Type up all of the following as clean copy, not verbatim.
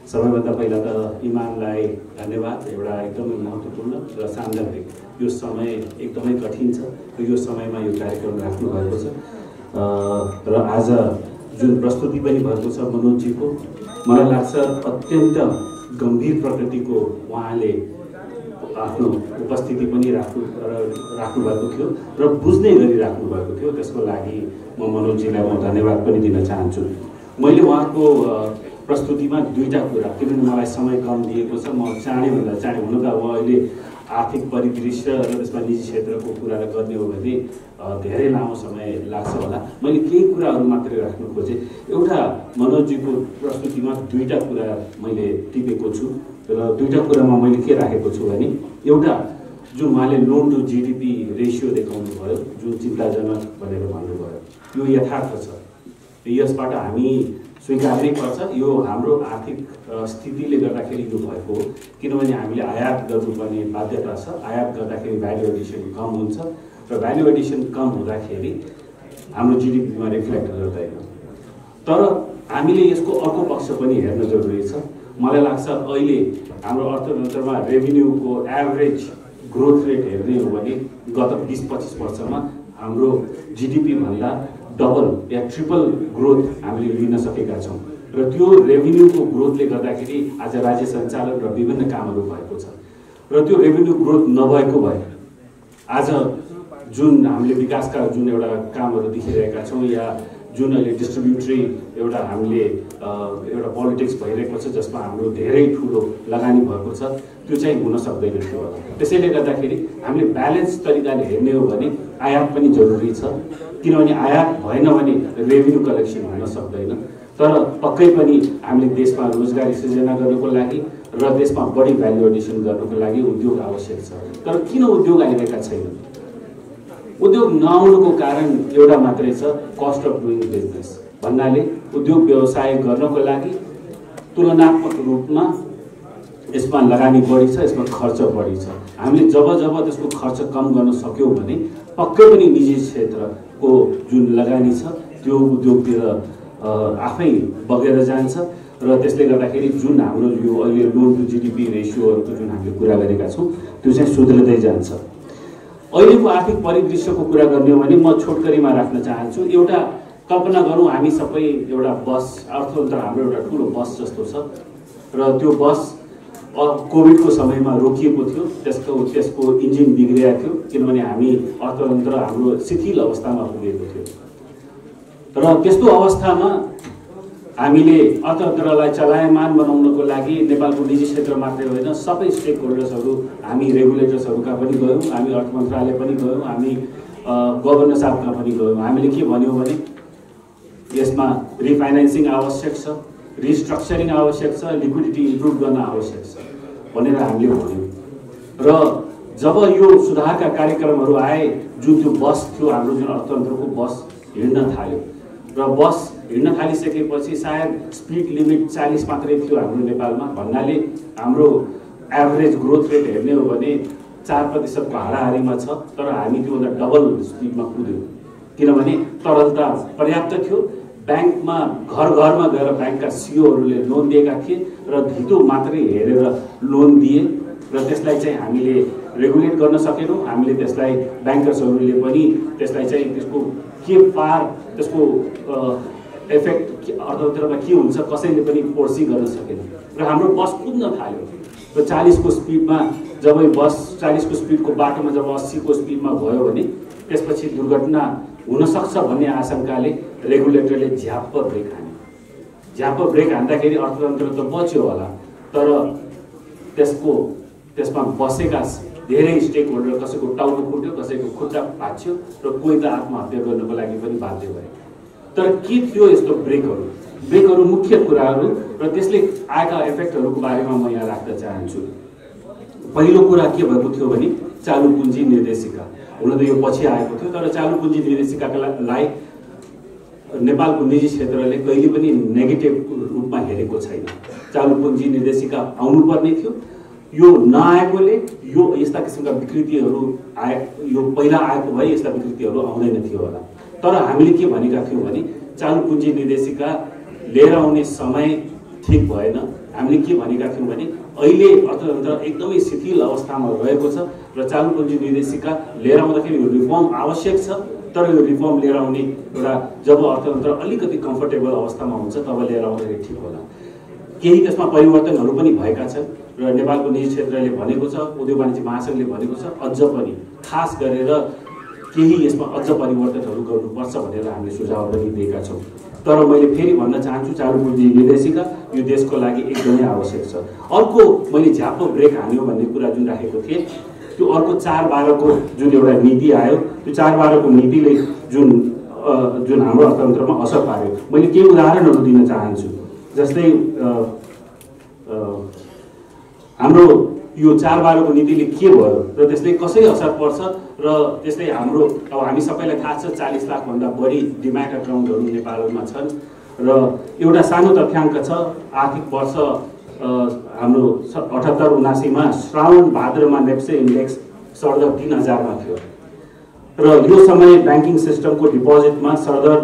सबैभन्दा पहिला त इमानलाई धन्यवाद। एउटा एकदमै महत्त्वपूर्ण र सान्दर्भिक यो समय एकदमै कठिन छ र यो समयमा यो कार्यक्रम राख्नु भएको छ र आज जुन प्रस्तुति पनि भएको छ मनोजजीको, मलाई लाग्छ अत्यन्त गम्भीर प्रकृतिको उहाँले आफ्नो उपस्थिति पनि राख्नु भएको थियो र बुझ्ने गरी राख्नु भएको थियो। त्यसको लागि म मनोजजीलाई म धन्यवाद पनि दिन चाहन्छु। मैले उहाँको प्रस्तुतिमा दुईटा कुरा, किनभने मलाई समय कम दिएको छ, म चाँडैभन्दा चाँडै हुन त अब अहिले आर्थिक परिदृश्य र त्यसमा निजी क्षेत्रको कुरा गर्ने हो भने धेरै लामो समय लाग्छ होला। मैले केही कुराहरू मात्रै राख्न खोजेँ। एउटा मनोजजीको प्रस्तुतिमा दुईटा कुरा मैले टिपेको छु र दुईटा कुरामा मैले के राखेको छु भने, एउटा जुन उहाँले लोन टु जीडीपी रेसियो देखाउनु भयो, जुन चिन्ताजनक भनेर भन्नुभयो, यो यथार्थ छ। यसबाट हामी स्वीकार्नै पर्छ। यो हाम्रो आर्थिक स्थितिले गर्दाखेरि यो भएको हो, किनभने हामीले आयात गर्नुपर्ने बाध्यता छ। आयात गर्दाखेरि भ्यालु एडिसन कम हुन्छ र भ्यालु एडिसन कम हुँदाखेरि हाम्रो जीडीपीमा रिफ्लेक्ट गर्दैन। तर हामीले यसको अर्को पक्ष पनि हेर्न जरुरी छ। मलाई लाग्छ अहिले हाम्रो अर्थतन्त्रमा रेभिन्यूको एभरेज ग्रोथ रेट हेर्ने हो भने गत 20-25 वर्षमा हाम्रो जीडीपी भन्दा डबल या ट्रिपल ग्रोथ हामीले लिन सकेका छौँ र त्यो रेभिन्यूको ग्रोथले गर्दाखेरि आज राज्य सञ्चालन र विभिन्न कामहरू भएको छ। र त्यो रेभिन्यू ग्रोथ नभएको भए आज जुन हामीले विकासका जुन एउटा कामहरू देखिरहेका छौँ या जुन अहिले डिस्ट्रिब्युटरी एउटा हामीले एउटा पोलिटिक्स भइरहेको छ जसमा हाम्रो धेरै ठुलो लगानी भएको छ, त्यो चाहिँ हुन सक्दैन थियो होला। त्यसैले गर्दाखेरि हामीले ब्यालेन्स तरिकाले हेर्ने हो भने आयात पनि जरुरी छ, किनभने आयात भएन भने रेभिन्यू कलेक्सन हुन सक्दैन। तर पक्कै पनि हामीले देशमा रोजगारी सृजना गर्नको लागि र देशमा बढी भ्यालु एडिसन गर्नको लागि उद्योग आवश्यक छ। तर किन उद्योग आइरहेका छैनन्? उद्योग नआउनुको कारण एउटा मात्रै छ, कस्ट अफ डुइङ बिजनेस भन्नाले उद्योग व्यवसाय गर्नको लागि तुलनात्मक रूपमा यसमा लगानी बढी छ, यसमा खर्च बढी छ। हामीले जब जब त्यसको खर्च कम गर्न सक्यौँ भने पक्कै पनि निजी क्षेत्रको जुन लगानी छ त्यो उद्योगतिर आफै बगेर जान्छ र त्यसले गर्दाखेरि जुन हाम्रो यो अहिले लोन टु जीडीपी रेसियोहरूको जुन हामीले कुरा गरेका छौँ त्यो चाहिँ सुध्रिँदै जान्छ। अहिलेको आर्थिक परिदृश्यको कुरा गर्ने हो भने म छोटकरीमा राख्न चाहन्छु। एउटा कल्पना गरौँ, हामी सबै एउटा बस, अर्थतन्त्र हाम्रो एउटा ठुलो बस जस्तो छ र त्यो बस कोभिडको समयमा रोकिएको थियो। त्यसको इन्जिन बिग्रिएको थियो, किनभने हामी अर्थतन्त्र हाम्रो शिथिल अवस्थामा पुगेको थियो। र त्यस्तो अवस्थामा हामीले अर्थतन्त्रलाई चलायमान बनाउनको लागि नेपालको निजी क्षेत्र मात्रै होइन, सबै स्टेक होल्डर्सहरू, हामी रेगुलेटर्सहरूका पनि गयौँ, हामी अर्थ मन्त्रालय पनि गयौँ, हामी गभर्नर साहबका पनि गयौँ। हामीले के भन्यौँ भने यसमा रिफाइनेन्सिङ आवश्यक छ, रिस्ट्रक्चरिङ आवश्यक छ, लिक्विडिटी इम्प्रुभ गर्न आवश्यक छ भनेर हामीले भन्यौँ। र जब यो सुधारका कार्यक्रमहरू आए, जुन त्यो बस थियो हाम्रो, जुन अर्थतन्त्रको बस हिँड्न थाल्यो र बस हिँड्न थालिसकेपछि सायद स्पिड लिमिट 40 मात्रै थियो हाम्रो नेपालमा, भन्नाले हाम्रो एभरेज ग्रोथ रेट हेर्ने हो भने 4% को हाराहारीमा छ। तर हामी त्योभन्दा डबल स्पिडमा कुद्यौँ, किनभने तरलता पर्याप्त थियो। ब्याङ्कमा घर घरमा गएर ब्याङ्कका सिओहरूले लोन दिएका थिए र धितो मात्रै हेरेर लोन दिए र त्यसलाई चाहिँ हामीले रेगुलेट गर्न सकेनौँ। हामीले त्यसलाई ब्याङ्कर्सहरूले पनि त्यसलाई चाहिँ त्यसको के पार, त्यसको इफेक्ट अर्थतन्त्रमा के हुन्छ कसैले पनि फोर्सी गर्न सकेन र हाम्रो बस कुद्न थाल्यो र 40 को स्पिडमा, जब बस 40 को स्पिडको बाटोमा जब 80 को स्पिडमा गयो भने त्यसपछि दुर्घटना हुन सक्छ भन्ने आशंकाले रेगुलेटरले झ्याप्प ब्रेक हान्यो। झ्याप्प ब्रेक हान्दाखेरि अर्थतन्त्र त बच्यो होला, तर त्यसमा बसेका धेरै स्टेक होल्डर, कसैको टाउको फुट्यो, कसैको खुट्टा भाँच्यो र कोही त आत्महत्या गर्नको लागि पनि बाध्य भए। तर के थियो यस्तो ब्रेकहरू मुख्य कुराहरू र त्यसले आएका इफेक्टहरूको बारेमा म यहाँ राख्न चाहन्छु। पहिलो कुरा के भएको थियो भने चालु पुँजी निर्देशिका, हुन त यो पछि आएको थियो, तर चालु पुँजी निर्देशिकालाई नेपालको निजी क्षेत्रले कहिले पनि नेगेटिभ रूपमा हेरेको छैन। चालु पुँजी निर्देशिका आउनुपर्ने थियो, यो नआएकोले यो यस्ता किसिमका विकृतिहरू आए, यो पहिला आएको भए यस्ता विकृतिहरू आउँदैन थियो होला। तर हामीले के भनेका थियौँ भने चालु पुँजी निर्देशिका लिएर आउने समय ठिक भएन, हामीले के भनेका थियौँ भने अहिले अर्थतन्त्र एकदमै शिथिल अवस्थामा रहेको छ र चालु पुँजी निर्देशिका लिएर आउँदाखेरि यो रिफर्म आवश्यक छ, तर यो रिफर्म लिएर आउने एउटा जब अर्थतन्त्र अलिकति कम्फर्टेबल अवस्थामा हुन्छ तब लिएर आउँदाखेरि ठिक होला। केही त्यसमा परिवर्तनहरू पनि भएका छन् र नेपालको निजी क्षेत्रले भनेको छ, उद्योग वाणिज्य महासङ्घले भनेको छ अझ पनि खास गरेर केही यसमा अझ परिवर्तनहरू गर्नुपर्छ भनेर हामीले सुझाव पनि दिएका छौँ। तर मैले फेरि भन्न चाहन्छु चालु पुँजी निर्देशिका यो देशको लागि एकदमै आवश्यक छ। अर्को मैले झ्याप्पो ब्रेक हान्यो भन्ने कुरा जुन राखेको थिएँ, त्यो अर्को 4/12 को जुन एउटा नीति आयो, त्यो 4/12 को नीतिले जुन हाम्रो अर्थतन्त्रमा असर पार्यो, मैले केही उदाहरणहरू दिन चाहन्छु। जस्तै हाम्रो यो 4/12 को नीतिले के भयो र त्यसले कसरी असर पर्छ र त्यस्तै हाम्रो अब हामी सबैलाई थाहा छ 40 लाख भन्दा बढी डिम्याट अकाउन्टहरू नेपालमा छन् र एउटा सानो तथ्याङ्क छ, आर्थिक वर्ष हाम्रो 78-79 मा श्रावण भाद्रमा नेप्से इन्डेक्स 3000 मा थियो र यो समय ब्याङ्किङ सिस्टमको डिपोजिटमा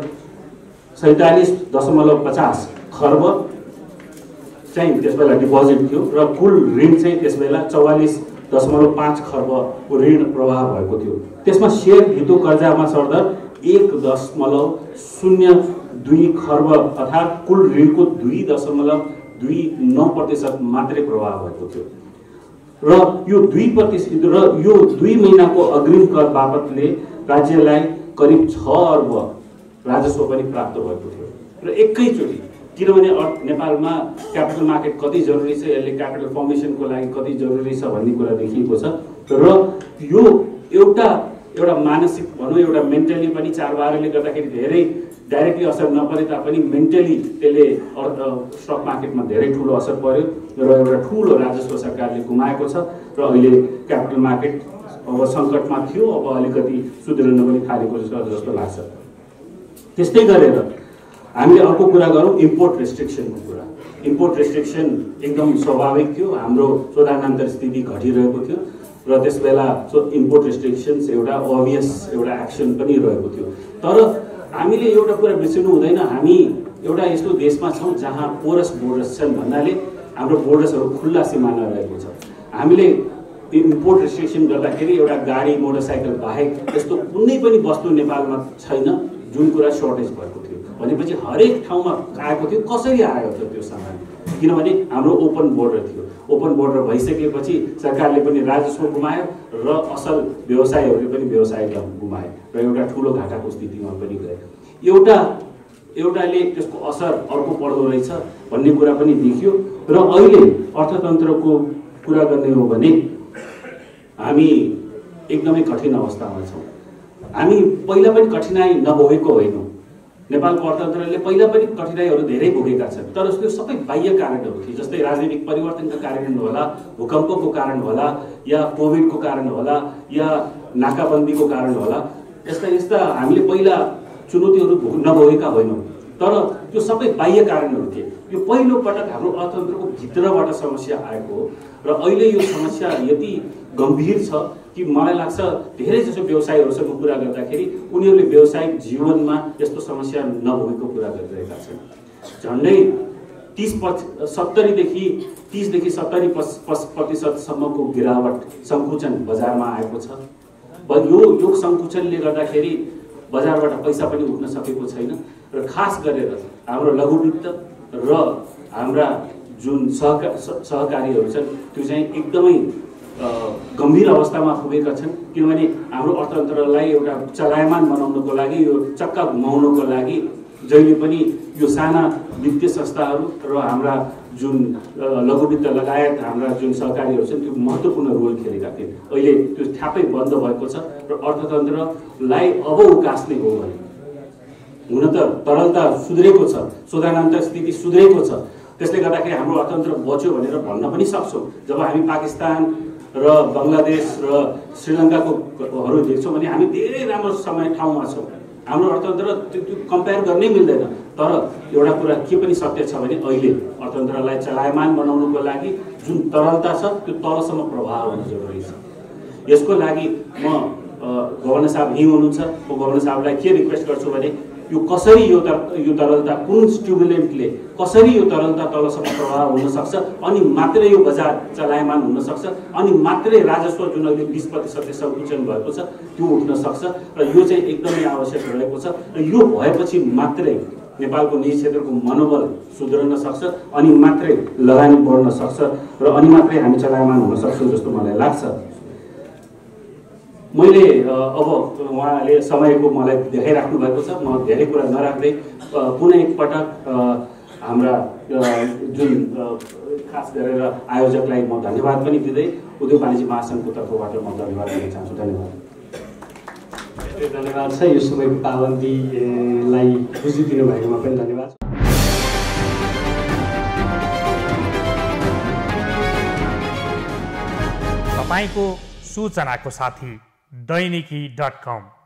47.50 खर्ब चाहिँ त्यसबेला डिपोजिट थियो र कुल ऋण चाहिँ त्यसबेला 44.5 खर्बको ऋण प्रवाह भएको थियो। त्यसमा सेयर धितो कर्जामा 1.02 खर्ब अर्थात् कुल ऋणको 2.29% मात्रै प्रवाह भएको थियो र यो 2% र यो 2 महिनाको अग्रिम कर बापतले राज्यलाई करिब 6 अर्ब राजस्व पनि प्राप्त भएको थियो र एकैचोटि। किनभने नेपालमा क्यापिटल मार्केट कति जरुरी छ, यसले क्यापिटल फर्मेसनको लागि कति जरुरी छ भन्ने कुरा देखिएको छ र यो एउटा मानसिक भनौँ एउटा मेन्टली पनि 4/12 ले गर्दाखेरि धेरै डाइरेक्टली असर नपरे तापनि मेन्टली त्यसले स्टक मार्केटमा धेरै ठुलो असर पर्यो र एउटा ठुलो राजस्व सरकारले गुमाएको छ र अहिले क्यापिटल मार्केट अब सङ्कटमा थियो, अब अलिकति सुध्रिन पनि थालेको जस्तो लाग्छ। त्यस्तै गरेर हामीले अर्को कुरा गरौँ इम्पोर्ट रेस्ट्रिक्सनको कुरा। इम्पोर्ट रेस्ट्रिक्सन एकदम स्वाभाविक थियो, हाम्रो शोधानान्तर स्थिति घटिरहेको थियो र त्यसबेला इम्पोर्ट रेस्ट्रिक्सन्स एउटा अभियस एउटा एक्सन पनि रहेको थियो। तर हामीले एउटा कुरा बिर्सिनु हुँदैन, हामी एउटा यस्तो देशमा छौँ जहाँ पोरस बोर्डर्स छन् भन्नाले हाम्रो बोर्डर्सहरू खुल्ला सिमाना रहेको छ। हामीले इम्पोर्ट रेस्ट्रिक्सन गर्दाखेरि एउटा गाडी मोटरसाइकल बाहेक यस्तो कुनै पनि वस्तु नेपालमा छैन जुन कुरा सर्टेज भएको थियो भनेपछि हरेक ठाउँमा आएको थियो। कसरी आयो त त्यो सामान? किनभने हाम्रो ओपन बोर्डर थियो। ओपन बोर्डर भइसकेपछि सरकारले पनि राजस्व गुमायो र असल व्यवसायीहरूले पनि व्यवसाय गुमाए र एउटा ठुलो घाटाको स्थितिमा पनि गए। एउटाले त्यसको असर अर्को पर्दो रहेछ भन्ने कुरा पनि देखियो र अहिले अर्थतन्त्रको कुरा गर्ने हो भने हामी एकदमै कठिन अवस्थामा छौँ। हामी पहिला पनि कठिनाइ नभोगेको होइनौँ। नेपालको अर्थतन्त्रले पहिला पनि कठिनाइहरू धेरै भोगेका छन्, तर त्यो सबै बाह्य कारणहरू थिए। जस्तै राजनीतिक परिवर्तनका कारण होला, भूकम्पको कारण होला, या कोभिडको कारण होला, या नाकाबन्दीको कारण होला। यस्ता हामीले पहिला चुनौतीहरू नभोगेका होइनौँ, तर त्यो सबै बाह्य कारणहरू थिए। यो पहिलो पटक हाम्रो अर्थतन्त्रको भित्रबाट समस्या आएको हो र अहिले यो समस्या यति गम्भीर छ कि मलाई लाग्छ धेरै जसो व्यवसायीहरूसँग कुरा गर्दाखेरि उनीहरूले व्यावसायिक जीवनमा यस्तो समस्या नभएको कुरा गरिरहेका छन्। झन्डै 30देखि 70% गिरावट सङ्कुचन बजारमा आएको छ। यो सङ्कुचनले गर्दाखेरि बजारबाट पैसा पनि उठ्न सकेको छैन र खास गरेर हाम्रो लघुवित्त र हाम्रा जुन सहकारीहरू छन् त्यो चाहिँ एकदमै गम्भीर अवस्थामा पुगेका छन्। किनभने हाम्रो अर्थतन्त्रलाई एउटा चलायमान बनाउनको लागि, यो चक्का घुमाउनको लागि जहिले पनि यो साना वित्तीय संस्थाहरू र हाम्रा जुन लघुवित्त लगायत हाम्रा जुन सहकारीहरू छन् त्यो महत्त्वपूर्ण रोल खेलेका थिए। अहिले त्यो ठ्याप्पै बन्द भएको छ र अर्थतन्त्रलाई अब उकास्ने हो भने हुन त तरलता सुध्रेको छ, शोधनान्तर स्थिति सुध्रेको छ, त्यसले गर्दाखेरि हाम्रो अर्थतन्त्र बच्यो भनेर भन्न पनि सक्छौँ। जब हामी पाकिस्तान र बङ्गलादेश र श्रीलङ्काकोहरू देख्छौँ भने हामी धेरै राम्रो ठाउँमा छौँ। हाम्रो अर्थतन्त्र त्यो कम्पेयर गर्नै मिल्दैन। तर एउटा कुरा के पनि सत्य छ भने अहिले अर्थतन्त्रलाई चलायमान बनाउनुको लागि जुन तरलता छ त्यो तलसम्म प्रभाव हुनु जरुरी छ। यसको लागि म गभर्नर साहब यहीँ हुनुहुन्छ, म गभर्नर साहबलाई के रिक्वेस्ट गर्छु भने यो कसरी यो तरलता कुन स्टिमुलेन्टले कसरी यो तरलता तलसम्म प्रवाह हुन सक्छ अनि मात्रै यो बजार चलायमान हुन सक्छ अनि मात्रै राजस्व जुन अहिले 20% सङ्कुचन भएको छ त्यो उठ्न सक्छ र यो चाहिँ एकदमै आवश्यक रहेको छ र यो भएपछि मात्रै नेपालको निजी क्षेत्रको मनोबल सुध्रन सक्छ अनि मात्रै लगानी बढ्न सक्छ र अनि मात्रै हामी चलायमान हुन सक्छौँ जस्तो मलाई लाग्छ। मैले अब उहाँले समयको मलाई देखाइराख्नु भएको छ, म धेरै कुरा नराख्दै पुनः एकपटक हाम्रा जुन खास गरेर आयोजकलाई म धन्यवाद पनि दिँदै उद्योग वाणिज्य महासङ्घको तर्फबाट म धन्यवाद दिन चाहन्छु। धन्यवाद। धन्यवाद छ, यो समयको पाबन्दीलाई बुझिदिनु भएकोमा पनि धन्यवाद। तपाईको सूचनाको साथी दैनिकी.com